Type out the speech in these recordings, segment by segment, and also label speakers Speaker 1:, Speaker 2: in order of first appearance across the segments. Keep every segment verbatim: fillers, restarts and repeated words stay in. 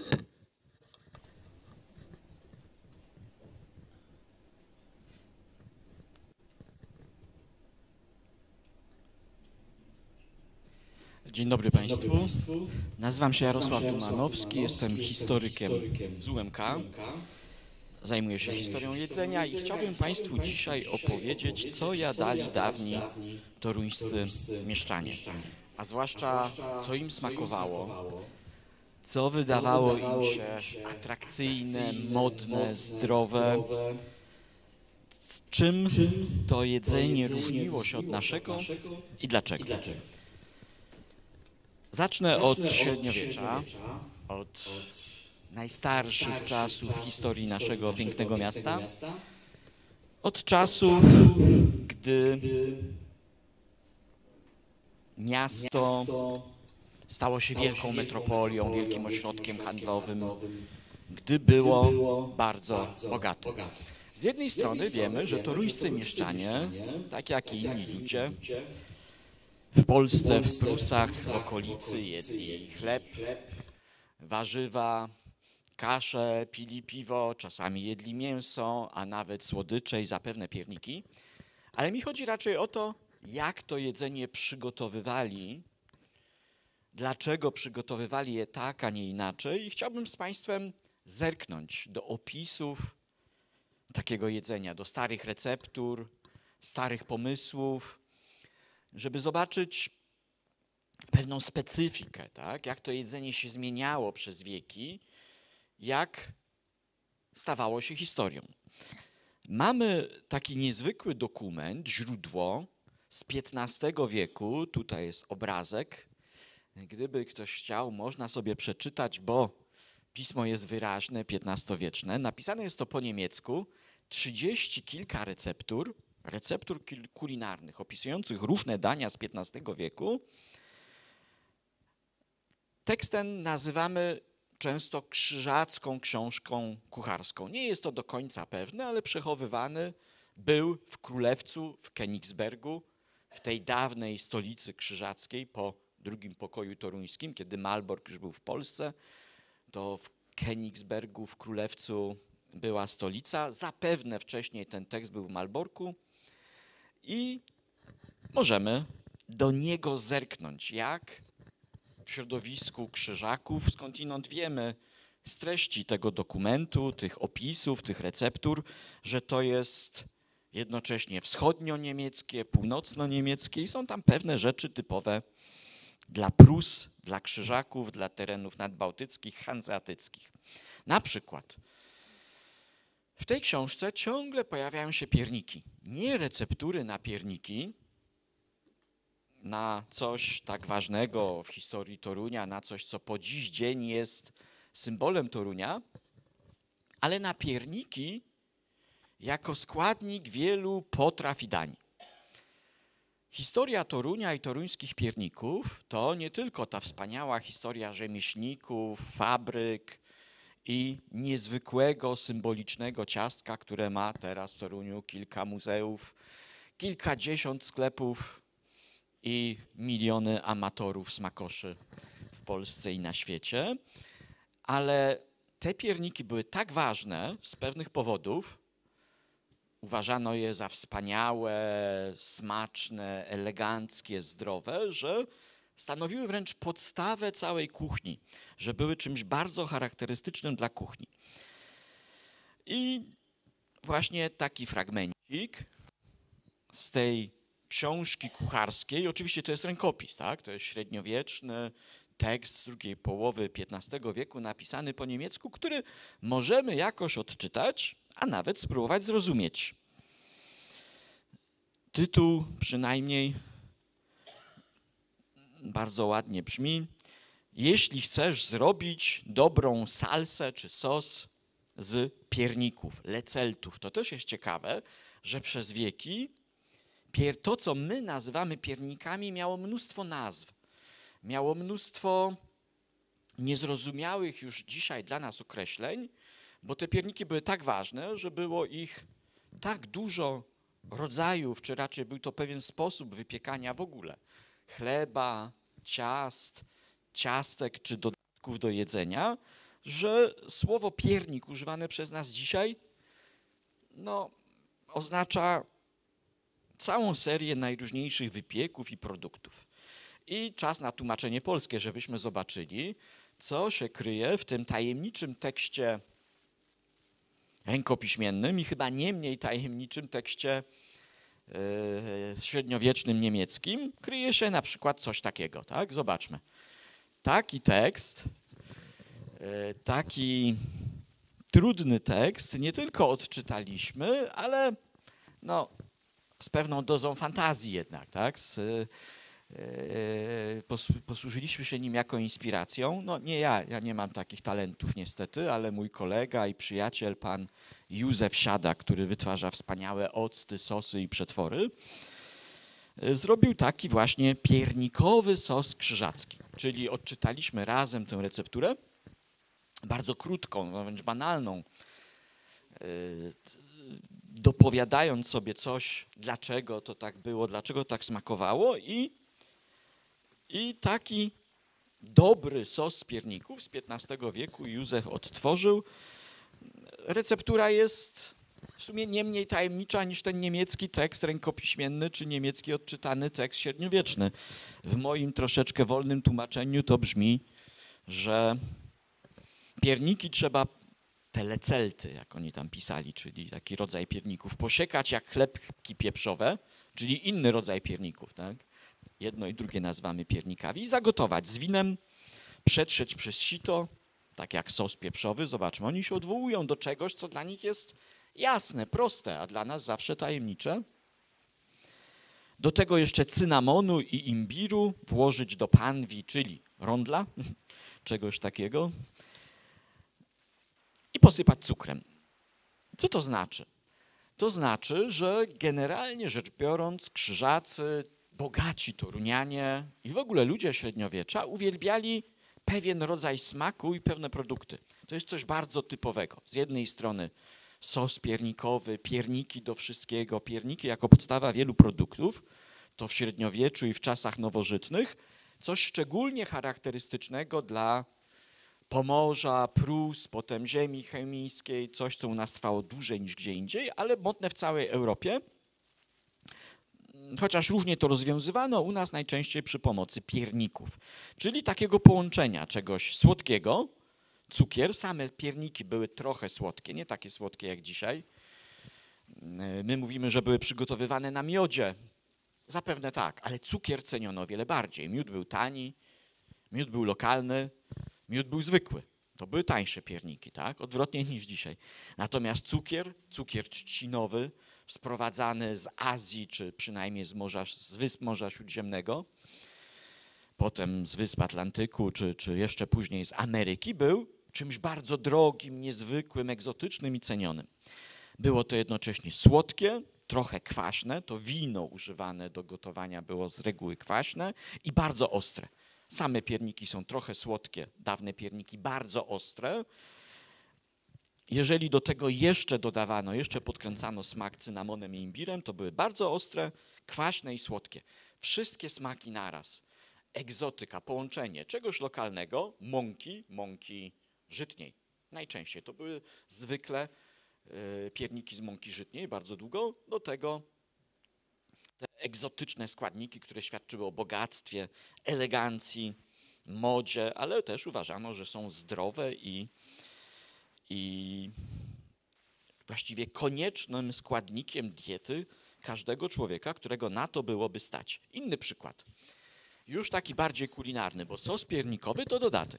Speaker 1: Dzień dobry Państwu. Nazywam się Jarosław Dumanowski, jestem historykiem z U M K. Zajmuję się historią jedzenia i chciałbym Państwu dzisiaj opowiedzieć, co jadali dawni toruńscy mieszczanie, a zwłaszcza co im smakowało, co wydawało im się atrakcyjne, modne, zdrowe, z czym to jedzenie różniło się od naszego i dlaczego. Zacznę od średniowiecza, od najstarszych czasów w historii naszego pięknego miasta, od czasów, gdy miasto stało się wielką metropolią, wielkim ośrodkiem handlowym, gdy było bardzo bogate. Z jednej strony wiemy, że toruńscy mieszczanie, tak jak i inni ludzie, w Polsce, w Prusach, w okolicy jedli chleb, warzywa, kasze, pili piwo, czasami jedli mięso, a nawet słodycze i zapewne pierniki. Ale mi chodzi raczej o to, jak to jedzenie przygotowywali, dlaczego przygotowywali je tak, a nie inaczej. I chciałbym z Państwem zerknąć do opisów takiego jedzenia, do starych receptur, starych pomysłów, żeby zobaczyć pewną specyfikę, tak? Jak to jedzenie się zmieniało przez wieki, jak stawało się historią. Mamy taki niezwykły dokument, źródło z piętnastego wieku, tutaj jest obrazek. Gdyby ktoś chciał, można sobie przeczytać, bo pismo jest wyraźne, piętnastowieczne. Napisane jest to po niemiecku, trzydzieści kilka receptur, receptur kulinarnych opisujących różne dania z piętnastego wieku. Tekst ten nazywamy często krzyżacką książką kucharską. Nie jest to do końca pewne, ale przechowywany był w Królewcu, w Königsbergu, w tej dawnej stolicy krzyżackiej po drugim pokoju toruńskim, kiedy Malbork już był w Polsce, to w Königsbergu, w Królewcu była stolica. Zapewne wcześniej ten tekst był w Malborku i możemy do niego zerknąć, jak w środowisku krzyżaków, skądinąd wiemy z treści tego dokumentu, tych opisów, tych receptur, że to jest jednocześnie wschodnio-niemieckie, północno-niemieckie i są tam pewne rzeczy typowe dla Prus, dla krzyżaków, dla terenów nadbałtyckich, hanzeatyckich. Na przykład w tej książce ciągle pojawiają się pierniki. Nie receptury na pierniki, na coś tak ważnego w historii Torunia, na coś, co po dziś dzień jest symbolem Torunia, ale na pierniki jako składnik wielu potraw i dań. Historia Torunia i toruńskich pierników to nie tylko ta wspaniała historia rzemieślników, fabryk i niezwykłego, symbolicznego ciastka, które ma teraz w Toruniu kilka muzeów, kilkadziesiąt sklepów i miliony amatorów smakoszy w Polsce i na świecie. Ale te pierniki były tak ważne z pewnych powodów, uważano je za wspaniałe, smaczne, eleganckie, zdrowe, że stanowiły wręcz podstawę całej kuchni, że były czymś bardzo charakterystycznym dla kuchni. I właśnie taki fragmencik z tej książki kucharskiej, oczywiście to jest rękopis, tak? To jest średniowieczny tekst z drugiej połowy piętnastego wieku napisany po niemiecku, który możemy jakoś odczytać, a nawet spróbować zrozumieć. Tytuł przynajmniej bardzo ładnie brzmi: jeśli chcesz zrobić dobrą salsę czy sos z pierników, leceltów. To też jest ciekawe, że przez wieki to, co my nazywamy piernikami, miało mnóstwo nazw. Miało mnóstwo niezrozumiałych już dzisiaj dla nas określeń, bo te pierniki były tak ważne, że było ich tak dużo rodzajów, czy raczej był to pewien sposób wypiekania w ogóle chleba, ciast, ciastek czy dodatków do jedzenia, że słowo piernik używane przez nas dzisiaj no, oznacza całą serię najróżniejszych wypieków i produktów. I czas na tłumaczenie polskie, żebyśmy zobaczyli, co się kryje w tym tajemniczym tekście rękopiśmiennym i chyba nie mniej tajemniczym tekście yy, średniowiecznym niemieckim. Kryje się na przykład coś takiego, tak? Zobaczmy. Taki tekst, yy, taki trudny tekst nie tylko odczytaliśmy, ale no, z pewną dozą fantazji jednak, tak? Z, Yy, posłużyliśmy się nim jako inspiracją. No nie ja, ja nie mam takich talentów niestety, ale mój kolega i przyjaciel, pan Józef Siada, który wytwarza wspaniałe octy, sosy i przetwory, yy, zrobił taki właśnie piernikowy sos krzyżacki. Czyli odczytaliśmy razem tę recepturę, bardzo krótką, wręcz banalną, yy, dopowiadając sobie coś, dlaczego to tak było, dlaczego tak smakowało i I taki dobry sos z pierników z piętnastego wieku Józef odtworzył. Receptura jest w sumie nie mniej tajemnicza niż ten niemiecki tekst rękopiśmienny czy niemiecki odczytany tekst średniowieczny. W moim troszeczkę wolnym tłumaczeniu to brzmi, że pierniki trzeba, te lecelty, jak oni tam pisali, czyli taki rodzaj pierników, posiekać jak chlebki pieprzowe, czyli inny rodzaj pierników, tak? Jedno i drugie nazywamy piernikami i zagotować z winem, przetrzeć przez sito, tak jak sos pieprzowy. Zobaczmy, oni się odwołują do czegoś, co dla nich jest jasne, proste, a dla nas zawsze tajemnicze. Do tego jeszcze cynamonu i imbiru włożyć do panwi, czyli rondla, czegoś takiego i posypać cukrem. Co to znaczy? To znaczy, że generalnie rzecz biorąc krzyżacy, bogaci Torunianie i w ogóle ludzie średniowiecza uwielbiali pewien rodzaj smaku i pewne produkty. To jest coś bardzo typowego. Z jednej strony sos piernikowy, pierniki do wszystkiego, pierniki jako podstawa wielu produktów, to w średniowieczu i w czasach nowożytnych, coś szczególnie charakterystycznego dla Pomorza, Prus, potem ziemi chemijskiej, coś co u nas trwało dłużej niż gdzie indziej, ale modne w całej Europie. Chociaż różnie to rozwiązywano, u nas najczęściej przy pomocy pierników, czyli takiego połączenia czegoś słodkiego, cukier, same pierniki były trochę słodkie, nie takie słodkie jak dzisiaj. My mówimy, że były przygotowywane na miodzie, zapewne tak, ale cukier ceniono o wiele bardziej. Miód był tani, miód był lokalny, miód był zwykły. To były tańsze pierniki, tak? Odwrotnie niż dzisiaj. Natomiast cukier, cukier trzcinowy, sprowadzany z Azji, czy przynajmniej z, morza, z wysp Morza Śródziemnego, potem z wysp Atlantyku, czy, czy jeszcze później z Ameryki, był czymś bardzo drogim, niezwykłym, egzotycznym i cenionym. Było to jednocześnie słodkie, trochę kwaśne, to wino używane do gotowania było z reguły kwaśne i bardzo ostre. Same pierniki są trochę słodkie, dawne pierniki bardzo ostre. Jeżeli do tego jeszcze dodawano, jeszcze podkręcano smak cynamonem i imbirem, to były bardzo ostre, kwaśne i słodkie. Wszystkie smaki naraz. Egzotyka, połączenie czegoś lokalnego, mąki, mąki żytniej. Najczęściej to były zwykle y, pierniki z mąki żytniej, bardzo długo. Do tego te egzotyczne składniki, które świadczyły o bogactwie, elegancji, modzie, ale też uważano, że są zdrowe i I właściwie koniecznym składnikiem diety każdego człowieka, którego na to byłoby stać. Inny przykład, już taki bardziej kulinarny, bo sos piernikowy to dodatek.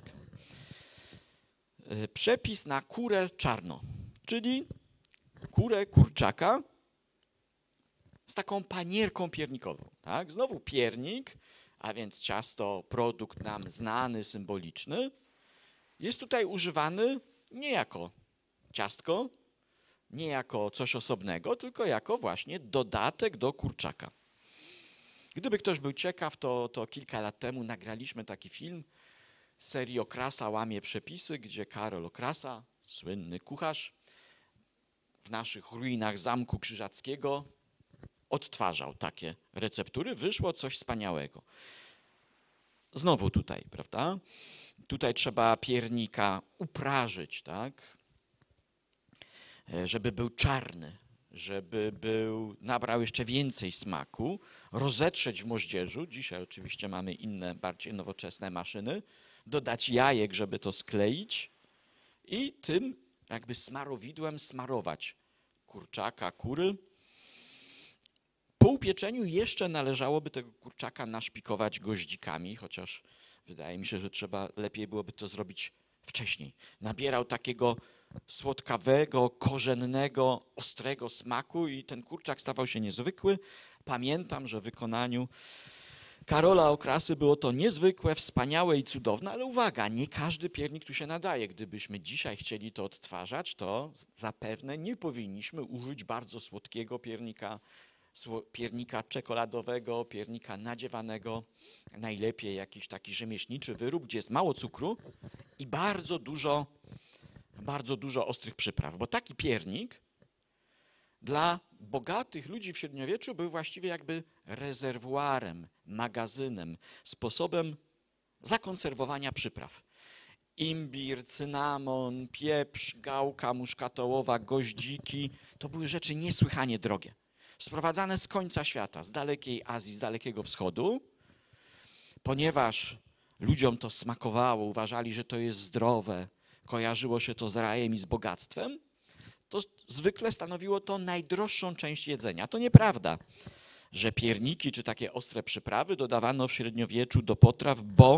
Speaker 1: Przepis na kurę czarno, czyli kurę kurczaka z taką panierką piernikową. Tak? Znowu piernik, a więc ciasto, produkt nam znany, symboliczny, jest tutaj używany nie jako ciastko, nie jako coś osobnego, tylko jako właśnie dodatek do kurczaka. Gdyby ktoś był ciekaw, to, to kilka lat temu nagraliśmy taki film serii Okrasa łamie przepisy, gdzie Karol Okrasa, słynny kucharz, w naszych ruinach Zamku Krzyżackiego odtwarzał takie receptury. Wyszło coś wspaniałego. znowu tutaj, prawda? Tutaj trzeba piernika uprażyć, tak? Żeby był czarny, żeby był, nabrał jeszcze więcej smaku, rozetrzeć w moździerzu. Dzisiaj oczywiście mamy inne, bardziej nowoczesne maszyny. Dodać jajek, żeby to skleić i tym jakby smarowidłem smarować kurczaka, kury. Po upieczeniu jeszcze należałoby tego kurczaka naszpikować goździkami, chociaż wydaje mi się, że trzeba, lepiej byłoby to zrobić wcześniej. Nabierał takiego słodkawego, korzennego, ostrego smaku i ten kurczak stawał się niezwykły. Pamiętam, że w wykonaniu Karola Okrasy było to niezwykłe, wspaniałe i cudowne, ale uwaga, nie każdy piernik tu się nadaje. Gdybyśmy dzisiaj chcieli to odtwarzać, to zapewne nie powinniśmy użyć bardzo słodkiego piernika, piernika czekoladowego, piernika nadziewanego. Najlepiej jakiś taki rzemieślniczy wyrób, gdzie jest mało cukru i bardzo dużo, bardzo dużo ostrych przypraw, bo taki piernik dla bogatych ludzi w średniowieczu był właściwie jakby rezerwuarem, magazynem, sposobem zakonserwowania przypraw. Imbir, cynamon, pieprz, gałka muszkatołowa, goździki to były rzeczy niesłychanie drogie. Sprowadzane z końca świata, z dalekiej Azji, z Dalekiego Wschodu, ponieważ ludziom to smakowało, uważali, że to jest zdrowe, kojarzyło się to z rajem i z bogactwem, to zwykle stanowiło to najdroższą część jedzenia. To nieprawda, że pierniki czy takie ostre przyprawy dodawano w średniowieczu do potraw, bo,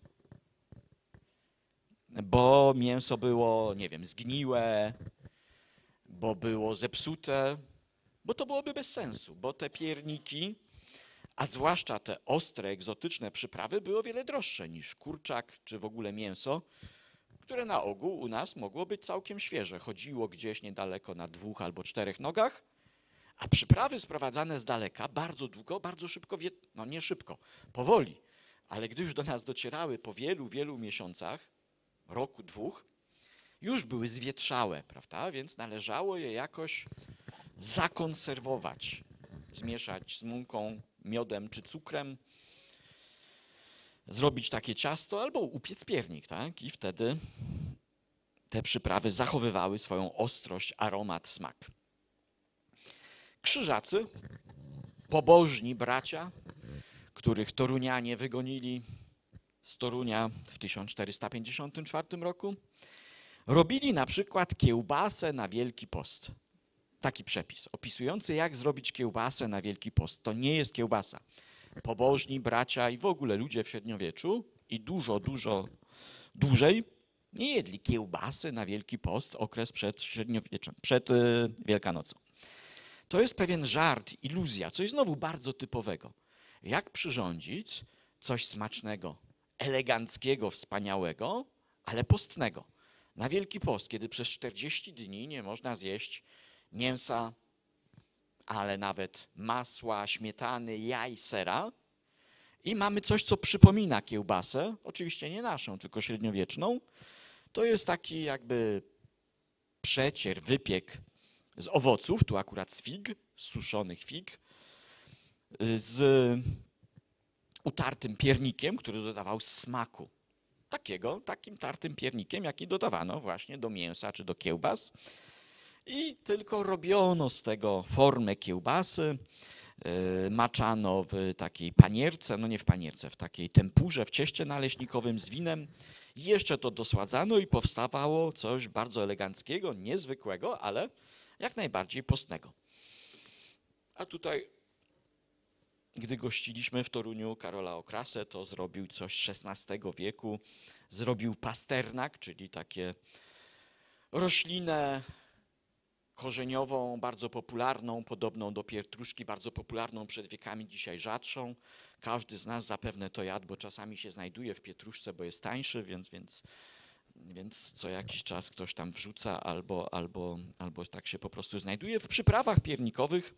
Speaker 1: bo mięso było, nie wiem, zgniłe, bo było zepsute, bo to byłoby bez sensu, bo te pierniki, a zwłaszcza te ostre, egzotyczne przyprawy były o wiele droższe niż kurczak czy w ogóle mięso, które na ogół u nas mogło być całkiem świeże. Chodziło gdzieś niedaleko na dwóch albo czterech nogach, a przyprawy sprowadzane z daleka bardzo długo, bardzo szybko, no nie szybko, powoli, ale gdy już do nas docierały po wielu, wielu miesiącach, roku, dwóch, już były zwietrzałe, prawda? Więc należało je jakoś zakonserwować, zmieszać z mąką, miodem czy cukrem, zrobić takie ciasto albo upiec piernik, tak? I wtedy te przyprawy zachowywały swoją ostrość, aromat, smak. Krzyżacy, pobożni bracia, których Torunianie wygonili z Torunia w tysiąc czterysta pięćdziesiątym czwartym roku, robili na przykład kiełbasę na Wielki Post. Taki przepis opisujący, jak zrobić kiełbasę na Wielki Post. To nie jest kiełbasa. Pobożni bracia i w ogóle ludzie w średniowieczu i dużo, dużo dłużej nie jedli kiełbasy na Wielki Post, okres przed średniowieczem, przed y, Wielkanocą. To jest pewien żart, iluzja, coś znowu bardzo typowego. Jak przyrządzić coś smacznego, eleganckiego, wspaniałego, ale postnego. Na Wielki Post, kiedy przez czterdzieści dni nie można zjeść mięsa, ale nawet masła, śmietany, jaj, sera. I mamy coś, co przypomina kiełbasę, oczywiście nie naszą, tylko średniowieczną. To jest taki jakby przecier, wypiek z owoców, tu akurat z fig, z suszonych fig, z utartym piernikiem, który dodawał smaku. Takiego, takim tartym piernikiem, jaki dodawano właśnie do mięsa czy do kiełbas. I tylko robiono z tego formę kiełbasy, yy, maczano w takiej panierce, no nie w panierce, w takiej tempurze, w cieście naleśnikowym z winem. I jeszcze to dosładzano i powstawało coś bardzo eleganckiego, niezwykłego, ale jak najbardziej postnego. A tutaj, gdy gościliśmy w Toruniu Karola Okrasę, to zrobił coś z szesnastego wieku. Zrobił pasternak, czyli takie roślinę korzeniową, bardzo popularną, podobną do pietruszki, bardzo popularną przed wiekami, dzisiaj rzadszą. Każdy z nas zapewne to jadł, bo czasami się znajduje w pietruszce, bo jest tańszy, więc, więc, więc co jakiś czas ktoś tam wrzuca albo, albo, albo tak się po prostu znajduje. W przyprawach piernikowych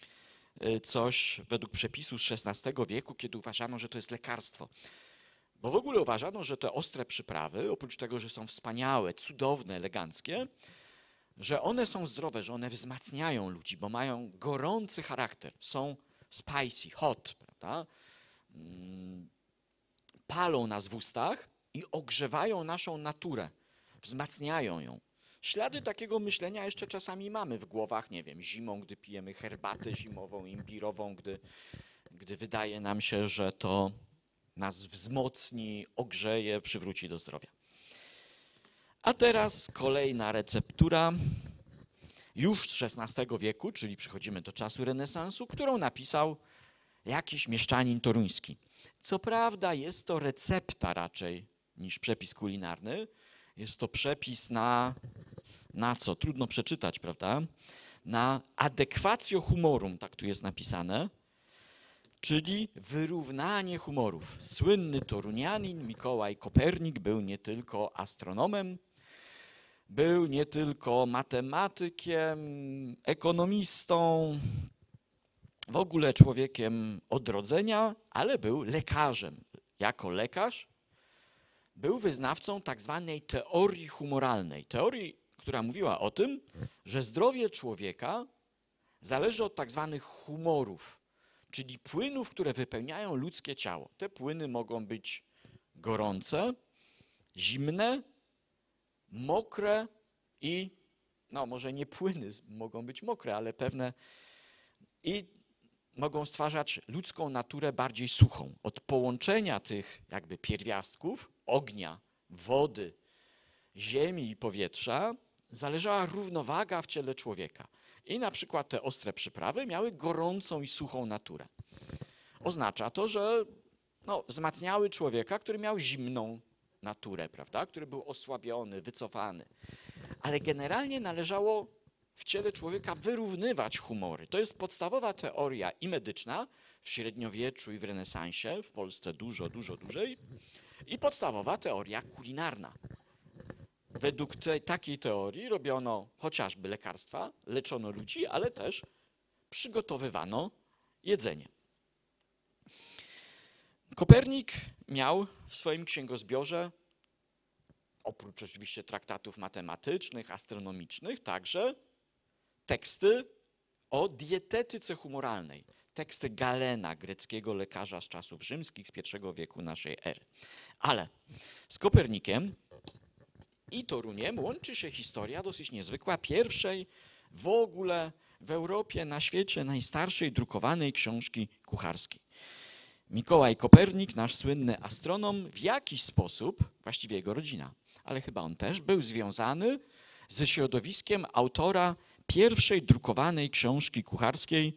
Speaker 1: coś według przepisu z szesnastego wieku, kiedy uważano, że to jest lekarstwo. Bo w ogóle uważano, że te ostre przyprawy, oprócz tego, że są wspaniałe, cudowne, eleganckie, że one są zdrowe, że one wzmacniają ludzi, bo mają gorący charakter, są spicy, hot, prawda? palą nas w ustach i ogrzewają naszą naturę, wzmacniają ją. Ślady takiego myślenia jeszcze czasami mamy w głowach, nie wiem, zimą, gdy pijemy herbatę zimową, imbirową, gdy, gdy wydaje nam się, że to nas wzmocni, ogrzeje, przywróci do zdrowia. A teraz kolejna receptura, już z szesnastego wieku, czyli przechodzimy do czasu renesansu, którą napisał jakiś mieszczanin toruński. Co prawda jest to recepta raczej niż przepis kulinarny. Jest to przepis na, na co? Trudno przeczytać, prawda? Na adequatio humorum, tak tu jest napisane, czyli wyrównanie humorów. Słynny torunianin Mikołaj Kopernik był nie tylko astronomem, był nie tylko matematykiem, ekonomistą, w ogóle człowiekiem odrodzenia, ale był lekarzem. Jako lekarz był wyznawcą tak zwanej teorii humoralnej. Teorii, która mówiła o tym, że zdrowie człowieka zależy od tak zwanych humorów, czyli płynów, które wypełniają ludzkie ciało. Te płyny mogą być gorące, zimne, mokre i, no może nie płyny mogą być mokre, ale pewne i mogą stwarzać ludzką naturę bardziej suchą. Od połączenia tych jakby pierwiastków, ognia, wody, ziemi i powietrza zależała równowaga w ciele człowieka. I na przykład te ostre przyprawy miały gorącą i suchą naturę. Oznacza to, że no, wzmacniały człowieka, który miał zimną naturę, prawda? Który był osłabiony, wycofany. Ale generalnie należało w ciele człowieka wyrównywać humory. To jest podstawowa teoria i medyczna w średniowieczu i w renesansie, w Polsce dużo, dużo dłużej, i podstawowa teoria kulinarna. Według tej, takiej teorii robiono chociażby lekarstwa, leczono ludzi, ale też przygotowywano jedzenie. Kopernik miał w swoim księgozbiorze, oprócz oczywiście traktatów matematycznych, astronomicznych, także teksty o dietetyce humoralnej. Teksty Galena, greckiego lekarza z czasów rzymskich z pierwszego wieku naszej ery. Ale z Kopernikiem i Toruniem łączy się historia dosyć niezwykła pierwszej w ogóle w Europie, na świecie najstarszej drukowanej książki kucharskiej. Mikołaj Kopernik, nasz słynny astronom, w jakiś sposób, właściwie jego rodzina, ale chyba on też był związany ze środowiskiem autora pierwszej drukowanej książki kucharskiej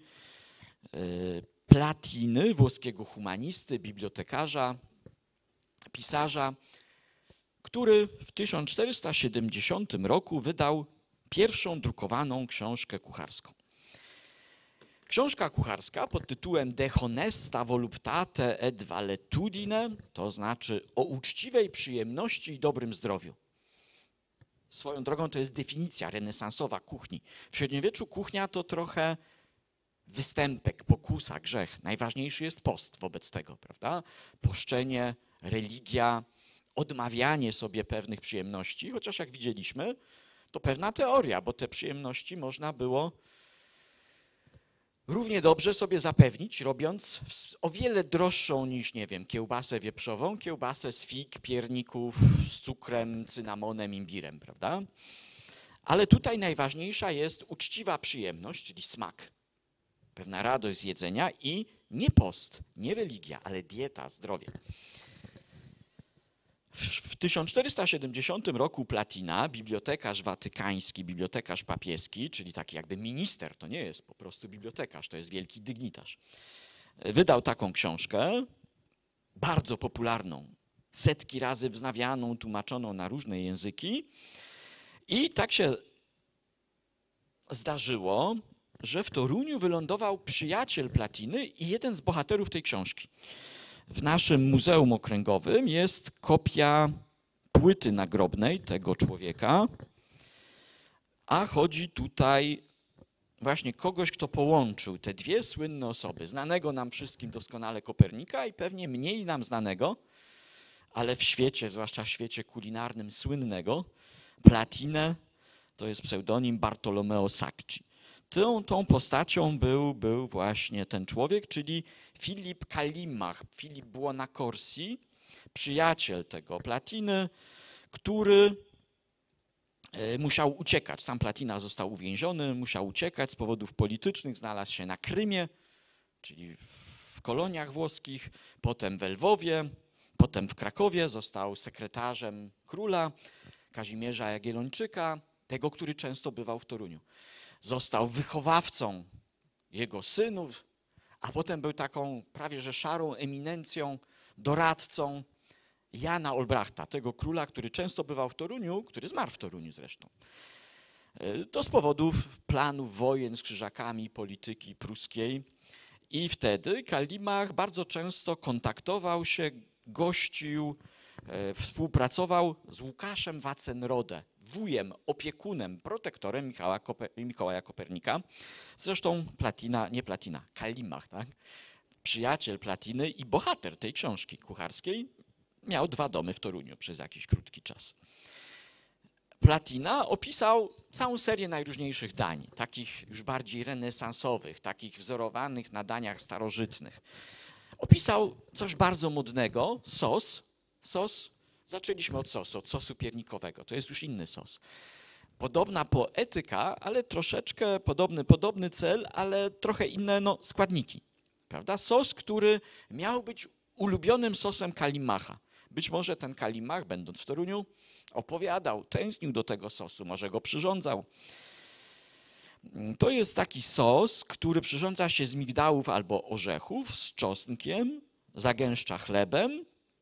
Speaker 1: Platiny, włoskiego humanisty, bibliotekarza, pisarza, który w tysiąc czterysta siedemdziesiątym roku wydał pierwszą drukowaną książkę kucharską. Książka kucharska pod tytułem De honesta voluptate et valetudine, to znaczy o uczciwej przyjemności i dobrym zdrowiu. Swoją drogą to jest definicja renesansowa kuchni. W średniowieczu kuchnia to trochę występek, pokusa, grzech. Najważniejszy jest post wobec tego, prawda? Poszczenie, religia, odmawianie sobie pewnych przyjemności, chociaż jak widzieliśmy, to pewna teoria, bo te przyjemności można było równie dobrze sobie zapewnić, robiąc o wiele droższą niż, nie wiem, kiełbasę wieprzową, kiełbasę z fig, pierników, z cukrem, cynamonem, imbirem, prawda? Ale tutaj najważniejsza jest uczciwa przyjemność, czyli smak, pewna radość z jedzenia i nie post, nie religia, ale dieta, zdrowie. W tysiąc czterysta siedemdziesiątym roku Platina, bibliotekarz watykański, bibliotekarz papieski, czyli taki jakby minister, to nie jest po prostu bibliotekarz, to jest wielki dygnitarz, wydał taką książkę, bardzo popularną, setki razy wznawianą, tłumaczoną na różne języki i tak się zdarzyło, że w Toruniu wylądował przyjaciel Platiny i jeden z bohaterów tej książki. W naszym Muzeum Okręgowym jest kopia płyty nagrobnej tego człowieka, a chodzi tutaj właśnie kogoś, kto połączył te dwie słynne osoby, znanego nam wszystkim doskonale Kopernika i pewnie mniej nam znanego, ale w świecie, zwłaszcza w świecie kulinarnym słynnego, Platinę, to jest pseudonim Bartolomeo Sacchi. Tą, tą postacią był, był właśnie ten człowiek, czyli Filip Kalimach, Filip Buonaccorsi, przyjaciel tego Platiny, który musiał uciekać. Sam Platina został uwięziony, musiał uciekać z powodów politycznych, znalazł się na Krymie, czyli w koloniach włoskich, potem w Lwowie, potem w Krakowie, został sekretarzem króla Kazimierza Jagiellończyka, tego, który często bywał w Toruniu. Został wychowawcą jego synów, a potem był taką prawie że szarą eminencją, doradcą Jana Olbrachta, tego króla, który często bywał w Toruniu, który zmarł w Toruniu zresztą. To z powodów planów wojen z Krzyżakami, polityki pruskiej. I wtedy Kalimach bardzo często kontaktował się, gościł, e, współpracował z Łukaszem Waczenrodę, wujem, opiekunem, protektorem Michała Koper Mikołaja Kopernika. Zresztą Platina, nie Platina, Kalimach, tak? Przyjaciel Platiny i bohater tej książki kucharskiej, miał dwa domy w Toruniu przez jakiś krótki czas. Platina opisał całą serię najróżniejszych dań, takich już bardziej renesansowych, takich wzorowanych na daniach starożytnych. Opisał coś bardzo modnego, sos. Sos, zaczęliśmy od sosu, od sosu piernikowego, to jest już inny sos. Podobna poetyka, ale troszeczkę podobny, podobny cel, ale trochę inne no, składniki. Prawda? Sos, który miał być ulubionym sosem Kalimacha. Być może ten Kalimach, będąc w Toruniu, opowiadał, tęsknił do tego sosu, może go przyrządzał. To jest taki sos, który przyrządza się z migdałów albo orzechów, z czosnkiem, zagęszcza chlebem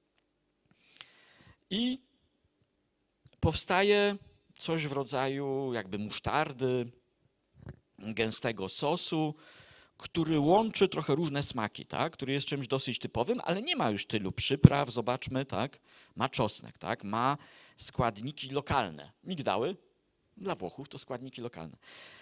Speaker 1: i powstaje coś w rodzaju jakby musztardy, gęstego sosu, który łączy trochę różne smaki, tak? Który jest czymś dosyć typowym, ale nie ma już tylu przypraw, zobaczmy, tak? Ma czosnek, tak? Ma składniki lokalne. Migdały dla Włochów to składniki lokalne.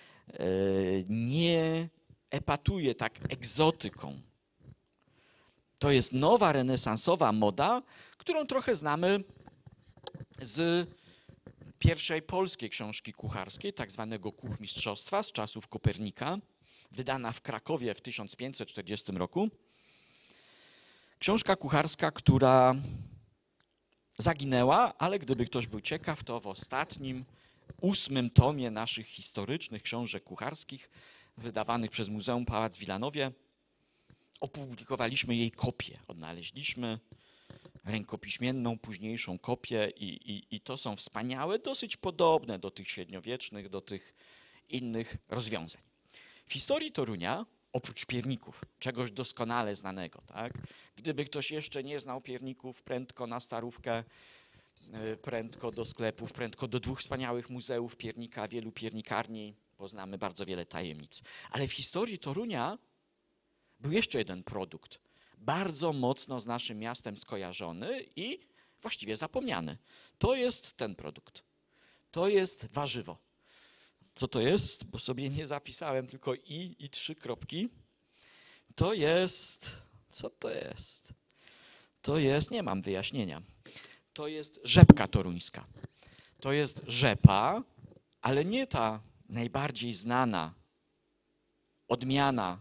Speaker 1: Nie epatuje tak egzotyką. To jest nowa, renesansowa moda, którą trochę znamy z pierwszej polskiej książki kucharskiej, tak zwanego Kuchmistrzostwa z czasów Kopernika, wydana w Krakowie w tysiąc pięćset czterdziestym roku. Książka kucharska, która zaginęła, ale gdyby ktoś był ciekaw, to w ostatnim, ósmym tomie naszych historycznych książek kucharskich, wydawanych przez Muzeum Pałac w Wilanowie, opublikowaliśmy jej kopię. Odnaleźliśmy rękopiśmienną, późniejszą kopię i, i, i to są wspaniałe, dosyć podobne do tych średniowiecznych, do tych innych rozwiązań. W historii Torunia, oprócz pierników, czegoś doskonale znanego, tak? Gdyby ktoś jeszcze nie znał pierników, prędko na Starówkę, prędko do sklepów, prędko do dwóch wspaniałych muzeów piernika, wielu piernikarni, poznamy bardzo wiele tajemnic. Ale w historii Torunia był jeszcze jeden produkt, bardzo mocno z naszym miastem skojarzony i właściwie zapomniany. To jest ten produkt. To jest warzywo. Co to jest? Bo sobie nie zapisałem, tylko i i trzy kropki. To jest... Co to jest? To jest... Nie mam wyjaśnienia. To jest rzepka toruńska. To jest rzepa, ale nie ta najbardziej znana odmiana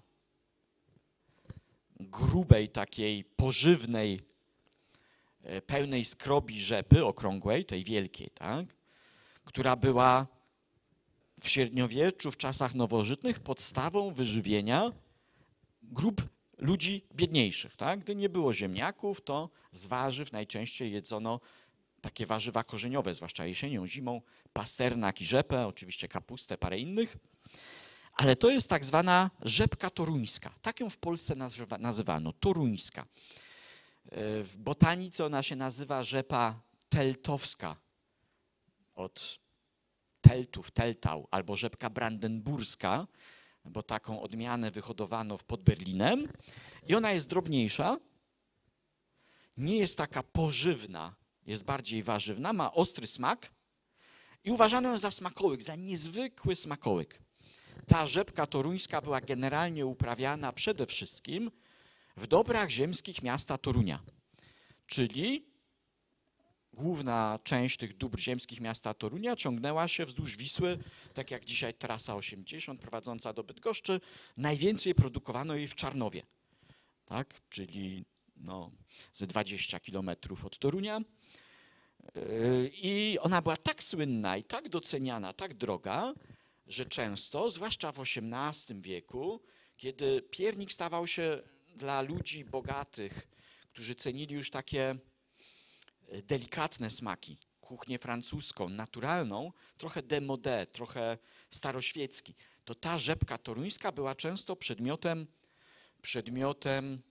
Speaker 1: grubej, takiej pożywnej, pełnej skrobi rzepy okrągłej, tej wielkiej, tak? Która była w średniowieczu, w czasach nowożytnych podstawą wyżywienia grup ludzi biedniejszych. Tak? Gdy nie było ziemniaków, to z warzyw najczęściej jedzono takie warzywa korzeniowe, zwłaszcza jesienią, zimą, pasternak i rzepę, oczywiście kapustę, parę innych. Ale to jest tak zwana rzepka toruńska. Tak ją w Polsce nazywa, nazywano, toruńska. W botanice ona się nazywa rzepa teltowska, od teltów, teltał, albo rzepka brandenburska, bo taką odmianę wyhodowano pod Berlinem. I ona jest drobniejsza, nie jest taka pożywna, jest bardziej warzywna, ma ostry smak i uważano ją za smakołyk, za niezwykły smakołyk. Ta rzepka toruńska była generalnie uprawiana przede wszystkim w dobrach ziemskich miasta Torunia, czyli główna część tych dóbr ziemskich miasta Torunia ciągnęła się wzdłuż Wisły, tak jak dzisiaj trasa osiemdziesiąt prowadząca do Bydgoszczy. Najwięcej produkowano jej w Czarnowie, tak? Czyli no, ze dwadzieścia kilometrów od Torunia. I ona była tak słynna i tak doceniana, tak droga, że często, zwłaszcza w osiemnastym wieku, kiedy piernik stawał się dla ludzi bogatych, którzy cenili już takie delikatne smaki, kuchnię francuską, naturalną, trochę démodé, trochę staroświecki, to ta rzepka toruńska była często przedmiotem, przedmiotem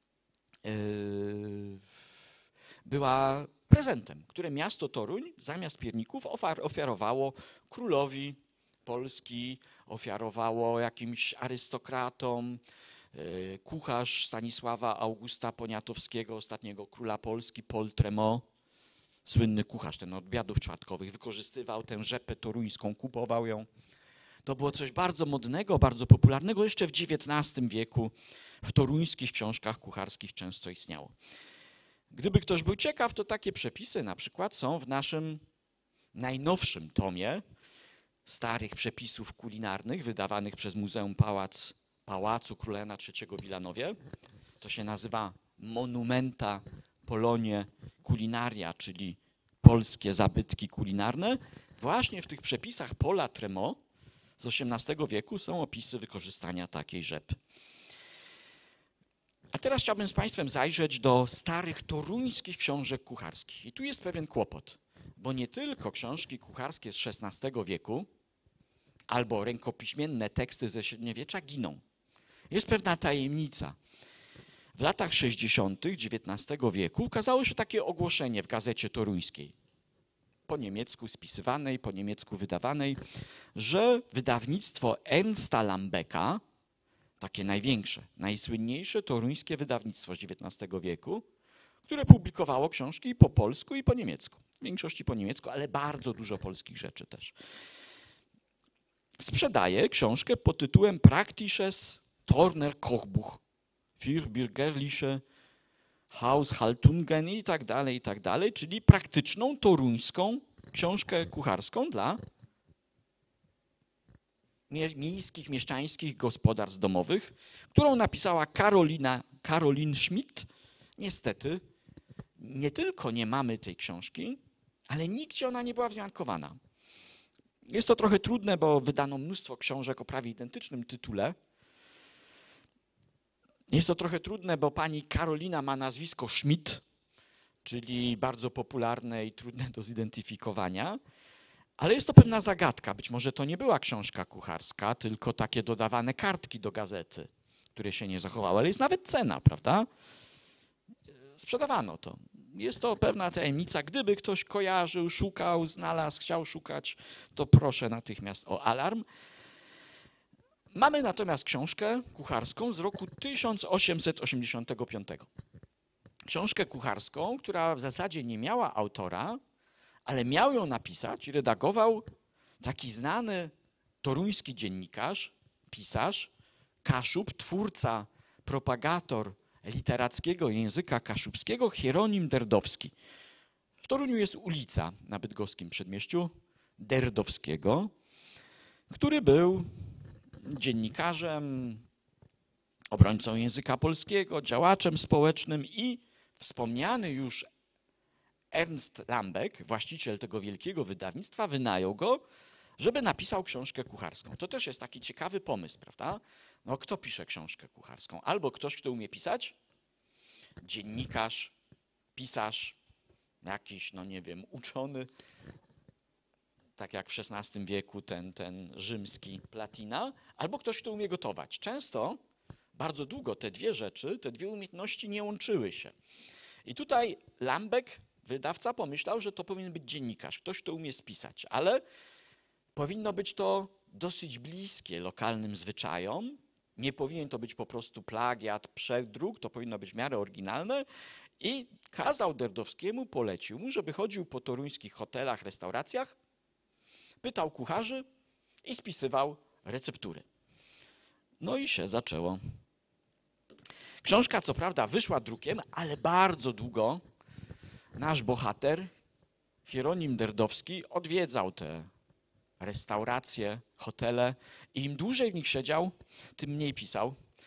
Speaker 1: yy, była prezentem, które miasto Toruń zamiast pierników ofiarowało królowi Polski, ofiarowało jakimś arystokratom. Kucharz Stanisława Augusta Poniatowskiego, ostatniego króla Polski, Paul Tremont, słynny kucharz ten od obiadów czwartkowych, wykorzystywał tę rzepę toruńską, kupował ją. To było coś bardzo modnego, bardzo popularnego. Jeszcze w dziewiętnastym wieku w toruńskich książkach kucharskich często istniało. Gdyby ktoś był ciekaw, to takie przepisy na przykład są w naszym najnowszym tomie starych przepisów kulinarnych wydawanych przez Muzeum Pałac, Pałacu Króla Jana trzeciego w Wilanowie. To się nazywa Monumenta Polonie Culinaria, czyli polskie zabytki kulinarne. Właśnie w tych przepisach Paula Tremont z osiemnastego wieku są opisy wykorzystania takiej rzepy. A teraz chciałbym z Państwem zajrzeć do starych toruńskich książek kucharskich. I tu jest pewien kłopot, bo nie tylko książki kucharskie z szesnastego wieku albo rękopiśmienne teksty ze średniowiecza giną. Jest pewna tajemnica. W latach sześćdziesiątych dziewiętnastego wieku ukazało się takie ogłoszenie w gazecie toruńskiej, po niemiecku spisywanej, po niemiecku wydawanej, że wydawnictwo Ernsta Lambeka, takie największe, najsłynniejsze toruńskie wydawnictwo z dziewiętnastego wieku, które publikowało książki po polsku i po niemiecku. W większości po niemiecku, ale bardzo dużo polskich rzeczy też. Sprzedaje książkę pod tytułem Praktisches Torner Kochbuch für bürgerliche Haushaltungen i tak dalej, i tak dalej, czyli praktyczną toruńską książkę kucharską dla miejskich, mieszczańskich gospodarstw domowych, którą napisała Karolina, Karolin Schmidt. Niestety nie tylko nie mamy tej książki, ale nigdzie ona nie była wzmiankowana. Jest to trochę trudne, bo wydano mnóstwo książek o prawie identycznym tytule. Jest to trochę trudne, bo pani Karolina ma nazwisko Schmidt, czyli bardzo popularne i trudne do zidentyfikowania. Ale jest to pewna zagadka. Być może to nie była książka kucharska, tylko takie dodawane kartki do gazety, które się nie zachowały. Ale jest nawet cena, prawda? Sprzedawano to. Jest to pewna tajemnica. Gdyby ktoś kojarzył, szukał, znalazł, chciał szukać, to proszę natychmiast o alarm. Mamy natomiast książkę kucharską z roku tysiąc osiemset osiemdziesiątego piątego. Książkę kucharską, która w zasadzie nie miała autora, ale miał ją napisać i redagował taki znany toruński dziennikarz, pisarz, Kaszub, twórca, propagator literackiego języka kaszubskiego, Hieronim Derdowski. W Toruniu jest ulica na bydgoskim przedmieściu Derdowskiego, który był dziennikarzem, obrońcą języka polskiego, działaczem społecznym i wspomniany już Ernst Lambek, właściciel tego wielkiego wydawnictwa, wynajął go, żeby napisał książkę kucharską. To też jest taki ciekawy pomysł, prawda? No, kto pisze książkę kucharską? Albo ktoś, kto umie pisać, dziennikarz, pisarz, jakiś, no nie wiem, uczony, tak jak w szesnastym wieku ten, ten rzymski Platina, albo ktoś, kto umie gotować. Często, bardzo długo te dwie rzeczy, te dwie umiejętności nie łączyły się. I tutaj Lambek, wydawca, pomyślał, że to powinien być dziennikarz, ktoś, kto umie spisać, ale powinno być to dosyć bliskie lokalnym zwyczajom. Nie powinien to być po prostu plagiat, przedruk, to powinno być w miarę oryginalne. I kazał Derdowskiemu, polecił mu, żeby chodził po toruńskich hotelach, restauracjach, pytał kucharzy i spisywał receptury. No i się zaczęło. Książka co prawda wyszła drukiem, ale bardzo długo nasz bohater, Hieronim Derdowski, odwiedzał te restauracje, hotele i im dłużej w nich siedział, tym mniej pisał.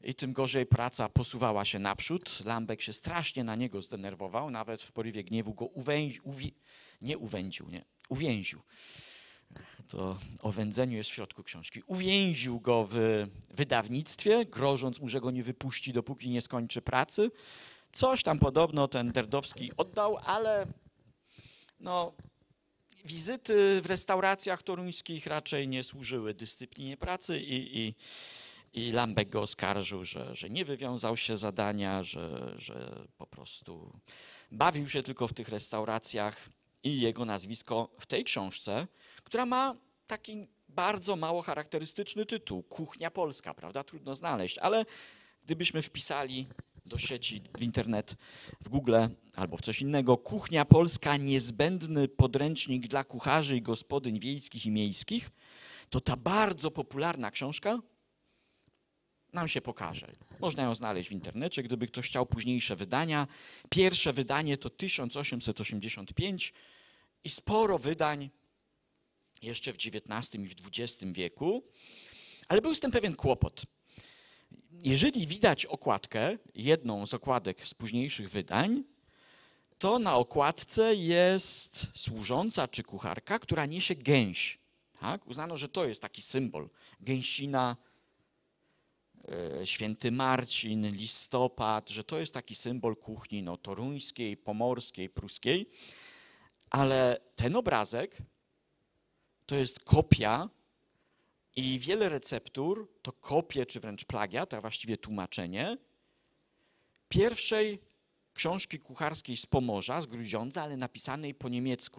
Speaker 1: i tym gorzej praca posuwała się naprzód. Lambek się strasznie na niego zdenerwował, nawet w porywie gniewu go uwęził, uwi nie uwędził, nie, uwięził. To o wędzeniu jest w środku książki. Uwięził go w wydawnictwie, grożąc mu, że go nie wypuści, dopóki nie skończy pracy. Coś tam podobno ten Derdowski oddał, ale no, wizyty w restauracjach toruńskich raczej nie służyły dyscyplinie pracy i, i, i Lambek go oskarżył, że, że nie wywiązał się z zadania, że, że po prostu bawił się tylko w tych restauracjach i jego nazwisko w tej książce, która ma taki bardzo mało charakterystyczny tytuł, Kuchnia Polska, prawda? Trudno znaleźć, ale gdybyśmy wpisali do sieci, w internet, w Google albo w coś innego, Kuchnia Polska, niezbędny podręcznik dla kucharzy i gospodyń wiejskich i miejskich, to ta bardzo popularna książka nam się pokaże. Można ją znaleźć w internecie, gdyby ktoś chciał późniejsze wydania. Pierwsze wydanie to tysiąc osiemset osiemdziesiąt pięć i sporo wydań jeszcze w dziewiętnastym i w dwudziestym wieku, ale był z tym pewien kłopot. Jeżeli widać okładkę, jedną z okładek z późniejszych wydań, to na okładce jest służąca czy kucharka, która niesie gęś. Tak? Uznano, że to jest taki symbol. Gęsina, e, święty Marcin, listopad, że to jest taki symbol kuchni no, toruńskiej, pomorskiej, pruskiej. Ale ten obrazek to jest kopia i wiele receptur to kopie, czy wręcz plagiat, a właściwie tłumaczenie pierwszej książki kucharskiej z Pomorza, z Grudziądza, ale napisanej po niemiecku.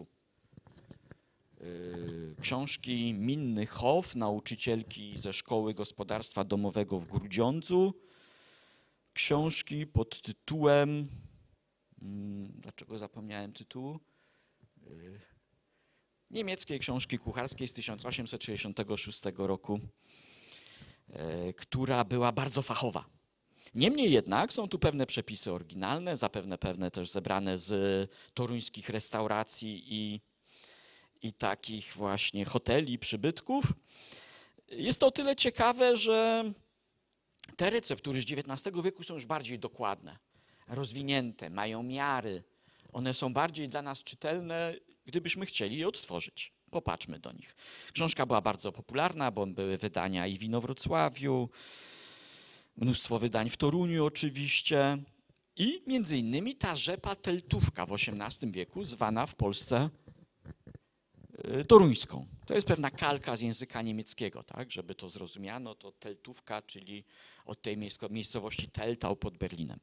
Speaker 1: Książki Minny Hoff, nauczycielki ze Szkoły Gospodarstwa Domowego w Grudziądzu. Książki pod tytułem, dlaczego zapomniałem tytułu? Niemieckiej książki kucharskiej z tysiąc osiemset sześćdziesiątego szóstego roku, która była bardzo fachowa. Niemniej jednak są tu pewne przepisy oryginalne, zapewne pewne też zebrane z toruńskich restauracji i, i takich właśnie hoteli, przybytków. Jest to o tyle ciekawe, że te receptury z dziewiętnastego wieku są już bardziej dokładne, rozwinięte, mają miary. One są bardziej dla nas czytelne, gdybyśmy chcieli je odtworzyć. Popatrzmy do nich. Książka była bardzo popularna, bo były wydania i w Inowrocławiu, mnóstwo wydań w Toruniu oczywiście i między innymi ta rzepa teltówka w osiemnastym wieku, zwana w Polsce toruńską. To jest pewna kalka z języka niemieckiego, tak? Żeby to zrozumiano, to teltówka, czyli od tej miejscowości Teltau pod Berlinem.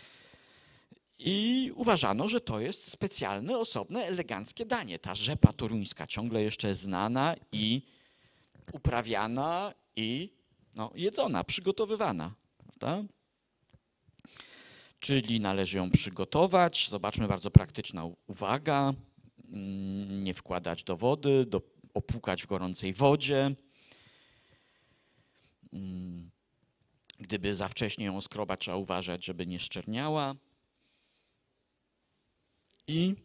Speaker 1: I uważano, że to jest specjalne, osobne, eleganckie danie. Ta rzepa toruńska, ciągle jeszcze znana i uprawiana i no, jedzona, przygotowywana. Prawda? Czyli należy ją przygotować. Zobaczmy, bardzo praktyczna uwaga. Nie wkładać do wody, do, opłukać w gorącej wodzie. Gdyby za wcześnie ją skrobać, trzeba uważać, żeby nie szczerniała. I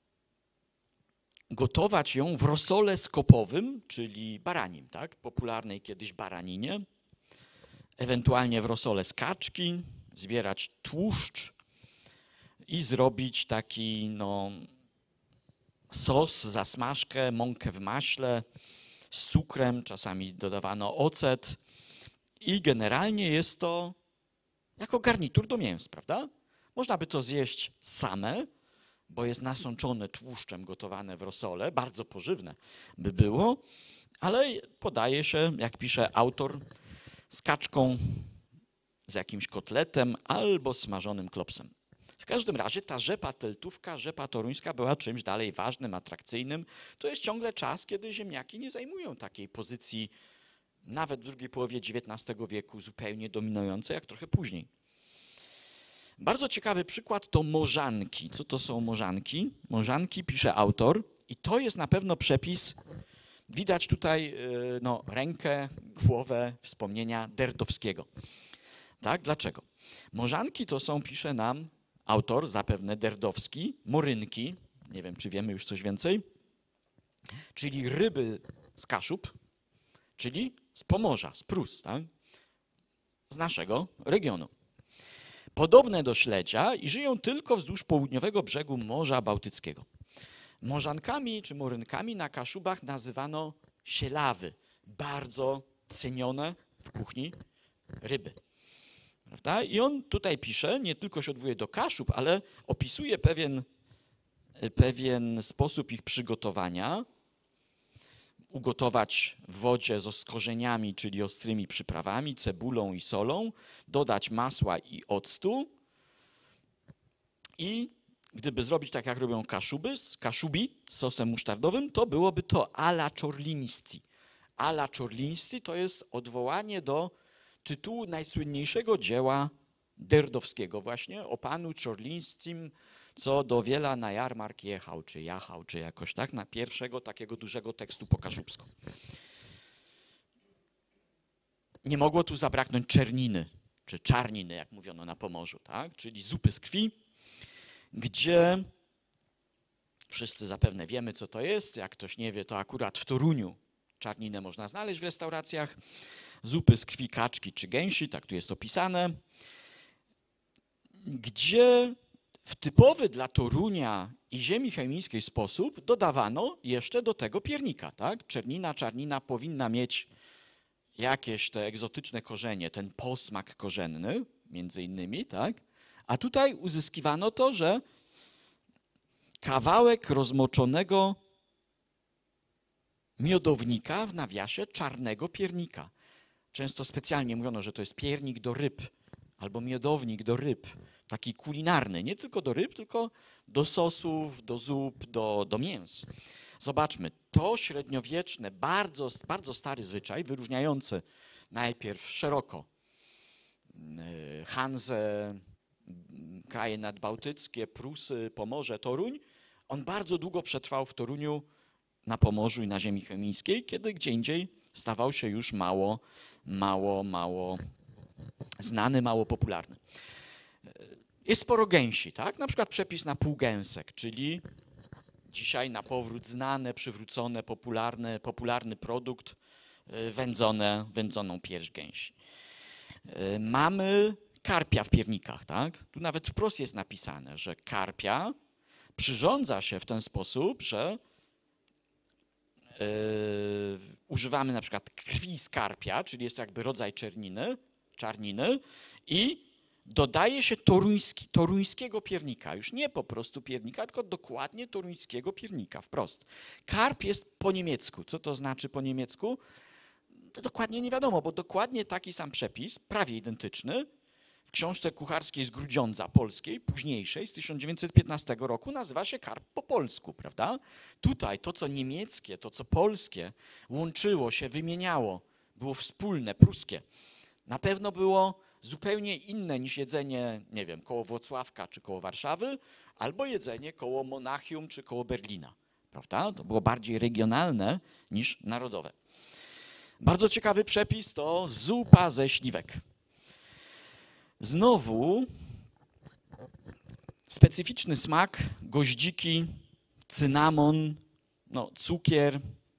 Speaker 1: gotować ją w rosole skopowym, czyli baranim, tak? Popularnej kiedyś baraninie, ewentualnie w rosole z kaczki, zbierać tłuszcz i zrobić taki no, sos, zasmażkę, mąkę w maśle z cukrem, czasami dodawano ocet i generalnie jest to jako garnitur do mięs, prawda? Można by to zjeść same, bo jest nasączone tłuszczem, gotowane w rosole, bardzo pożywne by było, ale podaje się, jak pisze autor, z kaczką, z jakimś kotletem albo smażonym klopsem. W każdym razie ta rzepa teltówka, rzepa toruńska była czymś dalej ważnym, atrakcyjnym. To jest ciągle czas, kiedy ziemniaki nie zajmują takiej pozycji, nawet w drugiej połowie dziewiętnastego wieku, zupełnie dominującej, jak trochę później. Bardzo ciekawy przykład to morzanki. Co to są morzanki? Morzanki pisze autor i to jest na pewno przepis. Widać tutaj no, rękę, głowę, wspomnienia Derdowskiego. Tak? Dlaczego? Morzanki to są, pisze nam autor, zapewne Derdowski, morynki, nie wiem, czy wiemy już coś więcej, czyli ryby z Kaszub, czyli z Pomorza, z Prus, tak? z naszego regionu. Podobne do śledzia i żyją tylko wzdłuż południowego brzegu Morza Bałtyckiego. Morzankami czy morynkami na Kaszubach nazywano sielawy, bardzo cenione w kuchni ryby. Prawda? I on tutaj pisze, nie tylko się odwołuje do Kaszub, ale opisuje pewien, pewien sposób ich przygotowania. Ugotować w wodzie z korzeniami, czyli ostrymi przyprawami, cebulą i solą, dodać masła i octu i gdyby zrobić tak, jak robią kaszuby, kaszubi z sosem musztardowym, to byłoby to alla ciorlińscy. Alla ciorlińscy to jest odwołanie do tytułu najsłynniejszego dzieła Derdowskiego właśnie, o panu Ciorlińskim, co do wiela na jarmark jechał, czy jachał, czy jakoś tak, na pierwszego takiego dużego tekstu po kaszubsku. Nie mogło tu zabraknąć czerniny, czy czarniny, jak mówiono na Pomorzu, tak? Czyli zupy z krwi, gdzie wszyscy zapewne wiemy, co to jest. Jak ktoś nie wie, to akurat w Toruniu czarninę można znaleźć w restauracjach. Zupy z krwi kaczki czy gęsi, tak tu jest opisane, gdzie w typowy dla Torunia i ziemi chemińskiej sposób dodawano jeszcze do tego piernika. Tak? Czernina, czarnina powinna mieć jakieś te egzotyczne korzenie, ten posmak korzenny między innymi, tak? A tutaj uzyskiwano to, że kawałek rozmoczonego miodownika w nawiasie czarnego piernika. Często specjalnie mówiono, że to jest piernik do ryb albo miodownik do ryb, taki kulinarny, nie tylko do ryb, tylko do sosów, do zup, do, do mięs. Zobaczmy, to średniowieczne, bardzo, bardzo stary zwyczaj, wyróżniający najpierw szeroko Hanzę, kraje nadbałtyckie, Prusy, Pomorze, Toruń, on bardzo długo przetrwał w Toruniu, na Pomorzu i na ziemi chemińskiej, kiedy gdzie indziej stawał się już mało, mało, mało znany, mało popularny. Jest sporo gęsi, tak? Na przykład przepis na półgęsek, czyli dzisiaj na powrót znane, przywrócone, popularny, popularny produkt, wędzone, wędzoną pierś gęsi. Mamy karpia w piernikach, tak? Tu nawet wprost jest napisane, że karpia przyrządza się w ten sposób, że yy, używamy na przykład krwi z karpia, czyli jest to jakby rodzaj czerniny, czarniny i dodaje się toruński, toruńskiego piernika. Już nie po prostu piernika, tylko dokładnie toruńskiego piernika, wprost. Karp jest po niemiecku. Co to znaczy po niemiecku? To dokładnie nie wiadomo, bo dokładnie taki sam przepis, prawie identyczny, w książce kucharskiej z Grudziądza polskiej, późniejszej, z tysiąc dziewięćset piętnastego roku, nazywa się karp po polsku, prawda? Tutaj to, co niemieckie, to, co polskie łączyło się, wymieniało, było wspólne, pruskie, na pewno było zupełnie inne niż jedzenie, nie wiem, koło Włocławka czy koło Warszawy, albo jedzenie koło Monachium czy koło Berlina, prawda? To było bardziej regionalne niż narodowe. Bardzo ciekawy przepis to zupa ze śliwek. Znowu specyficzny smak, goździki, cynamon, no, cukier,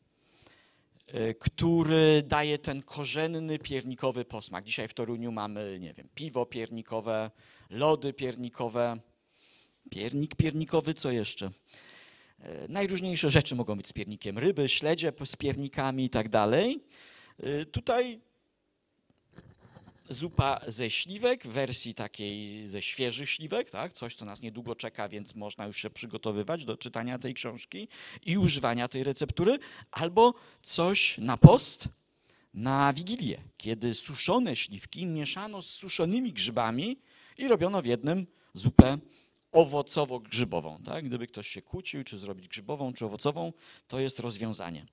Speaker 1: który daje ten korzenny, piernikowy posmak. Dzisiaj w Toruniu mamy, nie wiem, piwo piernikowe, lody piernikowe, piernik piernikowy, co jeszcze? Najróżniejsze rzeczy mogą być z piernikiem, ryby, śledzie z piernikami i tak dalej. Tutaj zupa ze śliwek w wersji takiej ze świeżych śliwek, tak? Coś, co nas niedługo czeka, więc można już się przygotowywać do czytania tej książki i używania tej receptury, albo coś na post, na Wigilię, kiedy suszone śliwki mieszano z suszonymi grzybami i robiono w jednym zupę owocowo-grzybową. Tak? Gdyby ktoś się kłócił, czy zrobić grzybową, czy owocową, to jest rozwiązanie.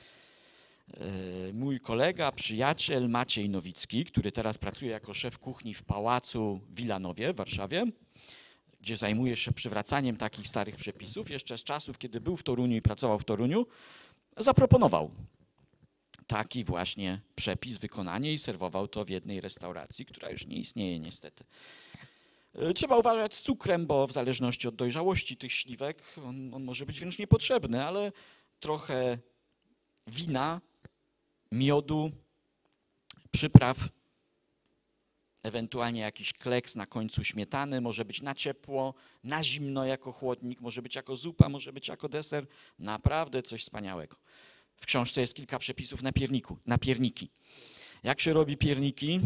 Speaker 1: Mój kolega, przyjaciel Maciej Nowicki, który teraz pracuje jako szef kuchni w Pałacu w Wilanowie w Warszawie, gdzie zajmuje się przywracaniem takich starych przepisów, jeszcze z czasów, kiedy był w Toruniu i pracował w Toruniu, zaproponował taki właśnie przepis, wykonanie i serwował to w jednej restauracji, która już nie istnieje niestety. Trzeba uważać z cukrem, bo w zależności od dojrzałości tych śliwek on, on może być wręcz niepotrzebny, ale trochę wina, miodu, przypraw ewentualnie jakiś kleks na końcu śmietany, może być na ciepło, na zimno jako chłodnik, może być jako zupa, może być jako deser. Naprawdę coś wspaniałego. W książce jest kilka przepisów na pierniku, na pierniki. Jak się robi pierniki?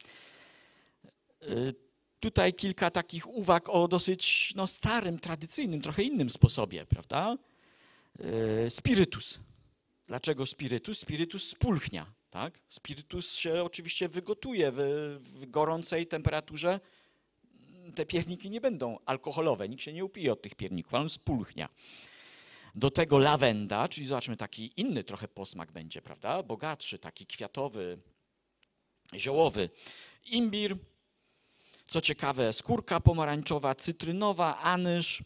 Speaker 1: Tutaj kilka takich uwag o dosyć no, starym, tradycyjnym, trochę innym sposobie, prawda? Spirytus. Dlaczego spirytus? Spirytus spulchnia, tak? Spirytus się oczywiście wygotuje w, w gorącej temperaturze. Te pierniki nie będą alkoholowe, nikt się nie upije od tych pierników, ale on spulchnia. Do tego lawenda, czyli zobaczmy, taki inny trochę posmak będzie, prawda? Bogatszy, taki kwiatowy, ziołowy. Imbir, co ciekawe, skórka pomarańczowa, cytrynowa, anyż,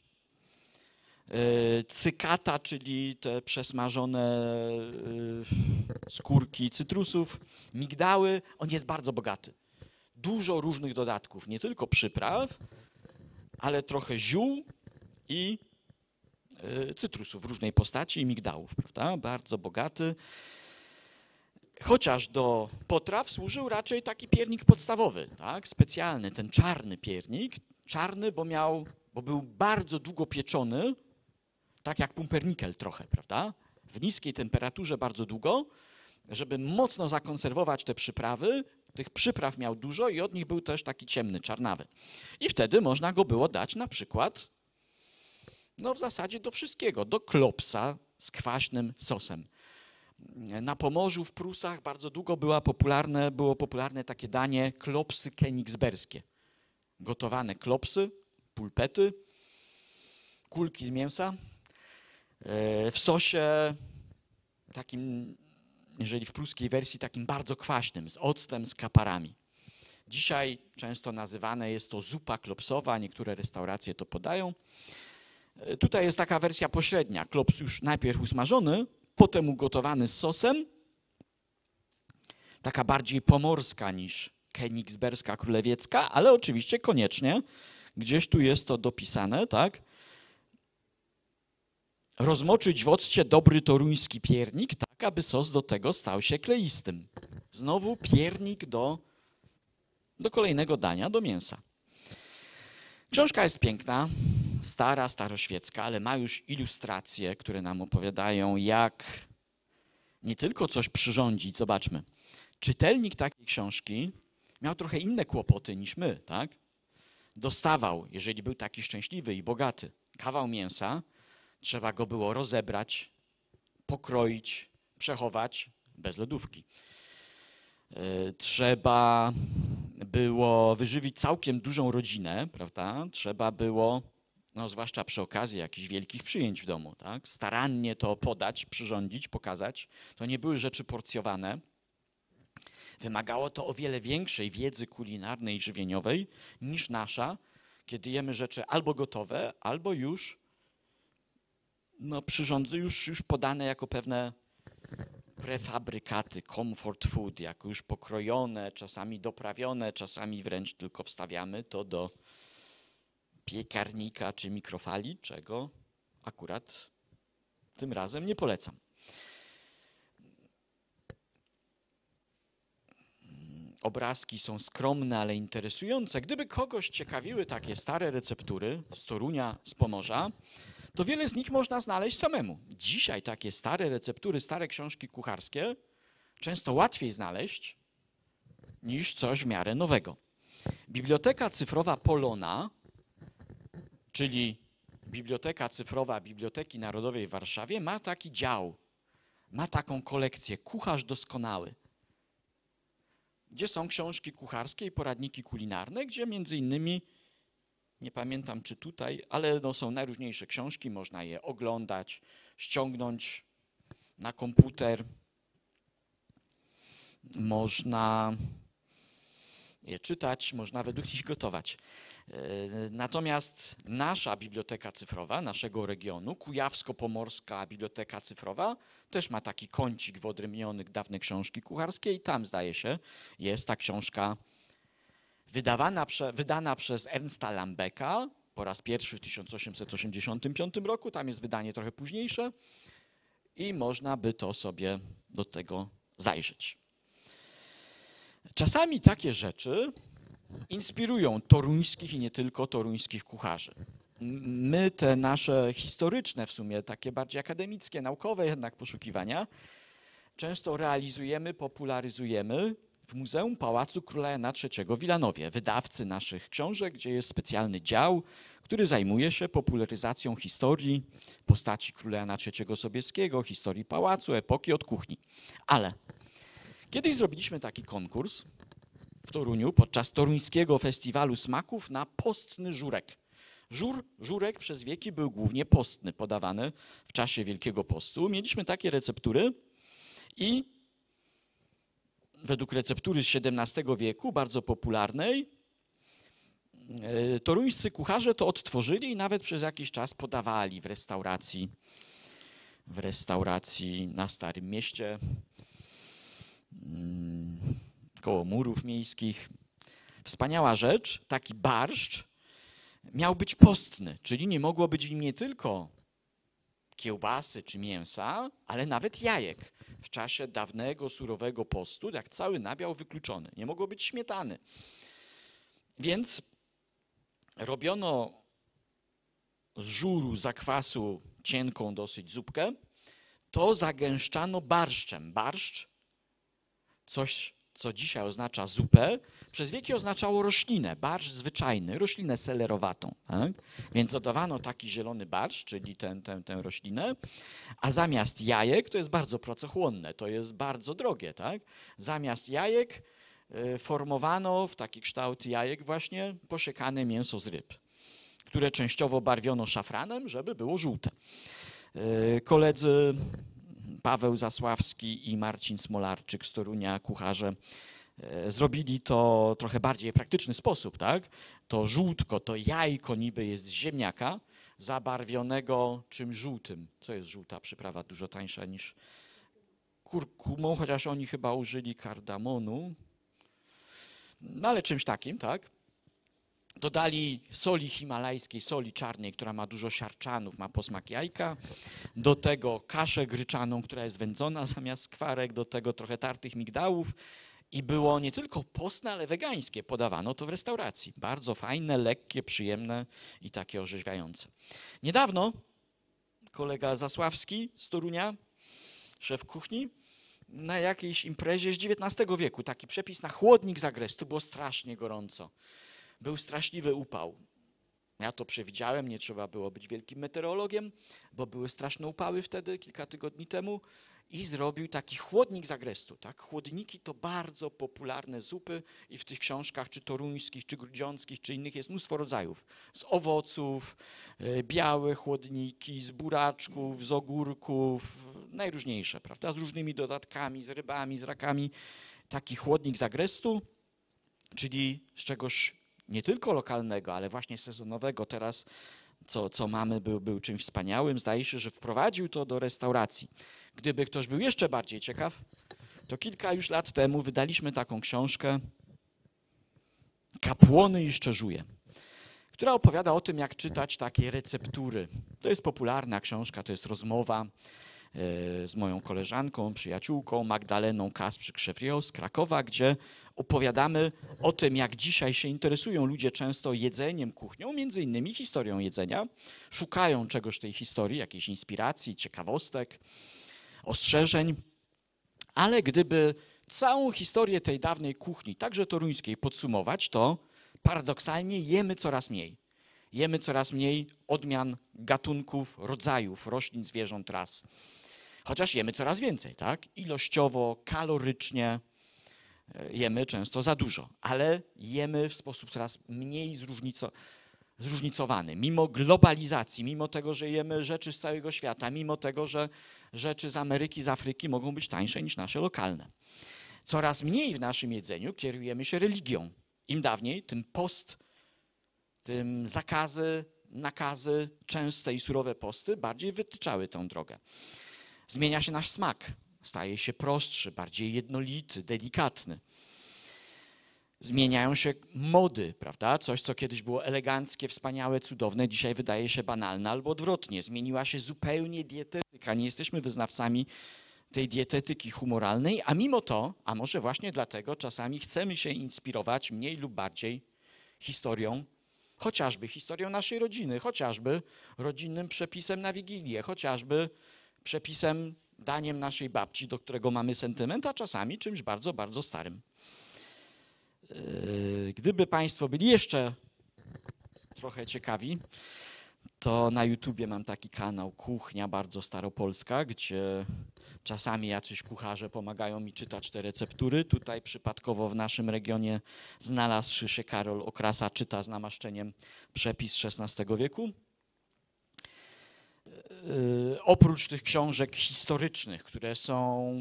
Speaker 1: cykata, czyli te przesmażone skórki cytrusów, migdały. On jest bardzo bogaty. Dużo różnych dodatków, nie tylko przypraw, ale trochę ziół i cytrusów w różnej postaci i migdałów, prawda? Bardzo bogaty. Chociaż do potraw służył raczej taki piernik podstawowy, tak? Specjalny, ten czarny piernik. Czarny, bo miał, bo był bardzo długo pieczony, tak jak pumpernickel trochę, prawda? W niskiej temperaturze bardzo długo, żeby mocno zakonserwować te przyprawy. Tych przypraw miał dużo i od nich był też taki ciemny, czarnawy. I wtedy można go było dać na przykład, no w zasadzie do wszystkiego, do klopsa z kwaśnym sosem. Na Pomorzu, w Prusach bardzo długo była popularne, było popularne takie danie klopsy kenigsberskie. Gotowane klopsy, pulpety, kulki z mięsa w sosie takim, jeżeli w pruskiej wersji, takim bardzo kwaśnym, z octem, z kaparami. Dzisiaj często nazywane jest to zupa klopsowa, niektóre restauracje to podają. Tutaj jest taka wersja pośrednia, klops już najpierw usmażony, potem ugotowany z sosem, taka bardziej pomorska niż kenigsberska, królewiecka, ale oczywiście koniecznie, gdzieś tu jest to dopisane, tak? Rozmoczyć w occie dobry toruński piernik, tak aby sos do tego stał się kleistym. Znowu piernik do, do kolejnego dania, do mięsa. Książka jest piękna, stara, staroświecka, ale ma już ilustracje, które nam opowiadają, jak nie tylko coś przyrządzić. Zobaczmy, czytelnik takiej książki miał trochę inne kłopoty niż my, tak? Dostawał, jeżeli był taki szczęśliwy i bogaty, kawał mięsa, trzeba go było rozebrać, pokroić, przechować bez lodówki. Trzeba było wyżywić całkiem dużą rodzinę, prawda? Trzeba było, no zwłaszcza przy okazji jakichś wielkich przyjęć w domu, tak? Starannie to podać, przyrządzić, pokazać. To nie były rzeczy porcjowane. Wymagało to o wiele większej wiedzy kulinarnej i żywieniowej niż nasza, kiedy jemy rzeczy albo gotowe, albo już no, przyrządy, już, już podane jako pewne prefabrykaty, comfort food, jako już pokrojone, czasami doprawione, czasami wręcz tylko wstawiamy to do piekarnika czy mikrofali, czego akurat tym razem nie polecam. Obrazki są skromne, ale interesujące. Gdyby kogoś ciekawiły takie stare receptury z Torunia, z Pomorza, to wiele z nich można znaleźć samemu. Dzisiaj takie stare receptury, stare książki kucharskie często łatwiej znaleźć niż coś w miarę nowego. Biblioteka cyfrowa Polona, czyli Biblioteka Cyfrowa Biblioteki Narodowej w Warszawie, ma taki dział, ma taką kolekcję Kucharz Doskonały, gdzie są książki kucharskie i poradniki kulinarne, gdzie między innymi, nie pamiętam czy tutaj, ale no są najróżniejsze książki, można je oglądać, ściągnąć na komputer, można je czytać, można według nich gotować. Natomiast nasza biblioteka cyfrowa, naszego regionu, Kujawsko-Pomorska Biblioteka Cyfrowa, też ma taki kącik wyodrębniony dawne książki kucharskie i tam, zdaje się, jest ta książka wydawana, prze, wydana przez Ernsta Lambeka po raz pierwszy w tysiąc osiemset osiemdziesiątym piątym roku. Tam jest wydanie trochę późniejsze i można by to sobie do tego zajrzeć. Czasami takie rzeczy inspirują toruńskich i nie tylko toruńskich kucharzy. My te nasze historyczne, w sumie takie bardziej akademickie, naukowe jednak poszukiwania często realizujemy, popularyzujemy w Muzeum Pałacu Króla Jana trzeciego w Wilanowie, wydawcy naszych książek, gdzie jest specjalny dział, który zajmuje się popularyzacją historii postaci Króla Jana trzeciego Sobieskiego, historii pałacu, epoki od kuchni. Ale kiedyś zrobiliśmy taki konkurs w Toruniu podczas toruńskiego festiwalu smaków na postny żurek. Żur, żurek przez wieki był głównie postny, podawany w czasie Wielkiego Postu. Mieliśmy takie receptury i według receptury z siedemnastego wieku, bardzo popularnej, toruńscy kucharze to odtworzyli i nawet przez jakiś czas podawali w restauracji, w restauracji na Starym Mieście, koło murów miejskich. Wspaniała rzecz, taki barszcz miał być postny, czyli nie mogło być w nim nie tylko kiełbasy czy mięsa, ale nawet jajek. W czasie dawnego, surowego postu, jak cały nabiał wykluczony. Nie mogło być śmietany. Więc robiono z żuru, zakwasu cienką dosyć zupkę, to zagęszczano barszczem. Barszcz, coś co dzisiaj oznacza zupę, przez wieki oznaczało roślinę, barszcz zwyczajny, roślinę selerowatą. Tak? Więc dodawano taki zielony barszcz, czyli tę, tę, tę roślinę, a zamiast jajek, to jest bardzo pracochłonne, to jest bardzo drogie, tak? Zamiast jajek y, formowano w taki kształt jajek właśnie posiekane mięso z ryb, które częściowo barwiono szafranem, żeby było żółte. Y, koledzy Paweł Zasławski i Marcin Smolarczyk z Torunia, kucharze, zrobili to trochę bardziej praktyczny sposób, tak? To żółtko, to jajko niby jest z ziemniaka, zabarwionego czymś żółtym. Co jest żółta przyprawa? Dużo tańsza niż kurkumą, chociaż oni chyba użyli kardamonu. No ale czymś takim, tak? Dodali soli himalajskiej, soli czarnej, która ma dużo siarczanów, ma posmak jajka. Do tego kaszę gryczaną, która jest wędzona zamiast skwarek. Do tego trochę tartych migdałów. I było nie tylko postne, ale wegańskie. Podawano to w restauracji. Bardzo fajne, lekkie, przyjemne i takie orzeźwiające. Niedawno kolega Zasławski z Torunia, szef kuchni, na jakiejś imprezie z dziewiętnastego wieku, taki przepis na chłodnik z agrestu, było strasznie gorąco. Był straszliwy upał. Ja to przewidziałem, nie trzeba było być wielkim meteorologiem, bo były straszne upały wtedy, kilka tygodni temu, i zrobił taki chłodnik z agrestu. Tak? Chłodniki to bardzo popularne zupy i w tych książkach, czy toruńskich, czy grudziąckich, czy innych jest mnóstwo rodzajów. Z owoców, białe chłodniki, z buraczków, z ogórków, najróżniejsze, prawda? Z różnymi dodatkami, z rybami, z rakami. Taki chłodnik z agrestu, czyli z czegoś nie tylko lokalnego, ale właśnie sezonowego. Teraz, co, co mamy, był, był czymś wspaniałym. Zdaje się, że wprowadził to do restauracji. Gdyby ktoś był jeszcze bardziej ciekaw, to kilka już lat temu wydaliśmy taką książkę Kapłony i szczerzuje, która opowiada o tym, jak czytać takie receptury. To jest popularna książka, to jest rozmowa z moją koleżanką, przyjaciółką Magdaleną Kasprzyk-Szewrio z Krakowa, gdzie opowiadamy o tym, jak dzisiaj się interesują ludzie często jedzeniem, kuchnią, między innymi historią jedzenia. Szukają czegoś w tej historii, jakiejś inspiracji, ciekawostek, ostrzeżeń. Ale gdyby całą historię tej dawnej kuchni, także toruńskiej, podsumować, to paradoksalnie jemy coraz mniej. Jemy coraz mniej odmian, gatunków, rodzajów roślin, zwierząt, ras. Chociaż jemy coraz więcej, tak? Ilościowo, kalorycznie jemy często za dużo, ale jemy w sposób coraz mniej zróżnico, zróżnicowany. Mimo globalizacji, mimo tego, że jemy rzeczy z całego świata, mimo tego, że rzeczy z Ameryki, z Afryki mogą być tańsze niż nasze lokalne. Coraz mniej w naszym jedzeniu kierujemy się religią. Im dawniej, tym post, tym zakazy, nakazy, częste i surowe posty bardziej wytyczały tę drogę. Zmienia się nasz smak, staje się prostszy, bardziej jednolity, delikatny. Zmieniają się mody, prawda? Coś, co kiedyś było eleganckie, wspaniałe, cudowne, dzisiaj wydaje się banalne albo odwrotnie. Zmieniła się zupełnie dietetyka. Nie jesteśmy wyznawcami tej dietetyki humoralnej, a mimo to, a może właśnie dlatego czasami chcemy się inspirować mniej lub bardziej historią, chociażby historią naszej rodziny, chociażby rodzinnym przepisem na Wigilię, chociażby przepisem, daniem naszej babci, do którego mamy sentyment, a czasami czymś bardzo, bardzo starym. Gdyby Państwo byli jeszcze trochę ciekawi, to na YouTubie mam taki kanał Kuchnia Bardzo Staropolska, gdzie czasami jacyś kucharze pomagają mi czytać te receptury. Tutaj przypadkowo w naszym regionie znalazłszy się Karol Okrasa, czyta z namaszczeniem przepis z szesnastego wieku. Yy, oprócz tych książek historycznych, które są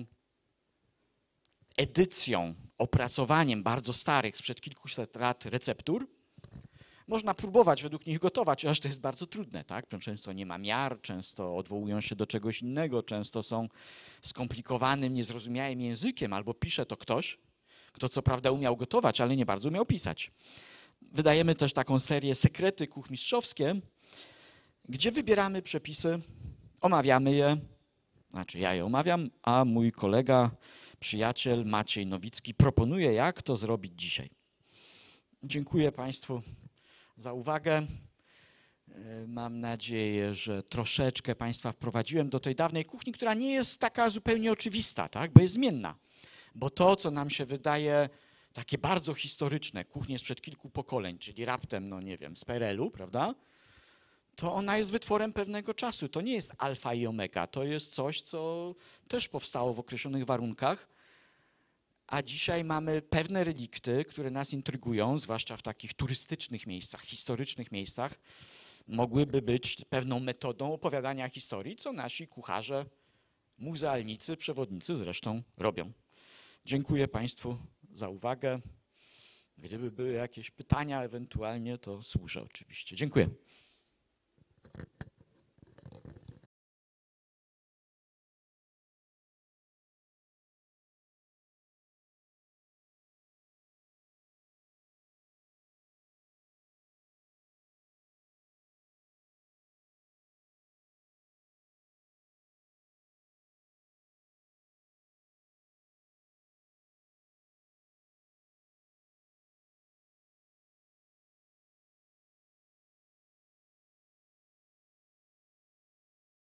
Speaker 1: edycją, opracowaniem bardzo starych, sprzed kilkuset lat receptur, można próbować według nich gotować, chociaż to jest bardzo trudne, tak? Często nie ma miar, często odwołują się do czegoś innego, często są skomplikowanym, niezrozumiałym językiem, albo pisze to ktoś, kto co prawda umiał gotować, ale nie bardzo umiał pisać. Wydajemy też taką serię Sekrety kuchmistrzowskie, gdzie wybieramy przepisy, omawiamy je, znaczy ja je omawiam, a mój kolega, przyjaciel Maciej Nowicki proponuje, jak to zrobić dzisiaj. Dziękuję Państwu za uwagę. Mam nadzieję, że troszeczkę Państwa wprowadziłem do tej dawnej kuchni, która nie jest taka zupełnie oczywista, tak? Bo jest zmienna. Bo to, co nam się wydaje takie bardzo historyczne, kuchnie sprzed kilku pokoleń, czyli raptem, no nie wiem, z P R L u, prawda? To ona jest wytworem pewnego czasu. To nie jest alfa i omega, to jest coś, co też powstało w określonych warunkach, a dzisiaj mamy pewne relikty, które nas intrygują, zwłaszcza w takich turystycznych miejscach, historycznych miejscach, mogłyby być pewną metodą opowiadania historii, co nasi kucharze, muzealnicy, przewodnicy zresztą robią. Dziękuję Państwu za uwagę. Gdyby były jakieś pytania ewentualnie, to służę oczywiście. Dziękuję.